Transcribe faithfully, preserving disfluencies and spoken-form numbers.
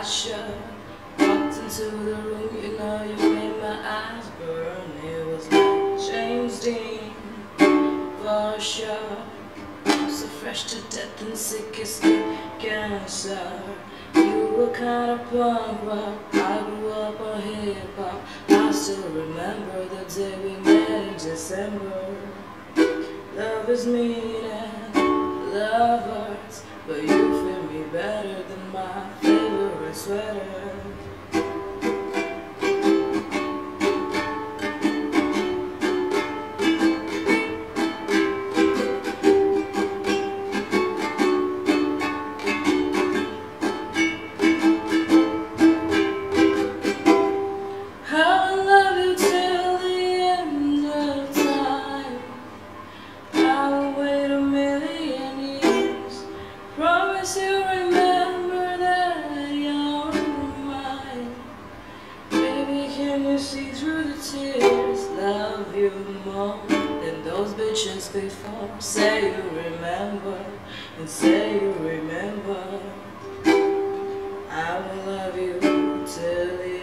shut. Walked into the room, you know you made my eyes burn. It was like James Dean, for sure. So fresh to death and sick as skin cancer. You were kind of punk rock, I grew up on hip hop. I still remember the day we met in December. Love is mean and love hurts, but you feel me better than my favorite sweater. You remember that you're mine. Baby, can you see through the tears? Love you more than those bitches before. Say you remember, and say you remember. I will love you till the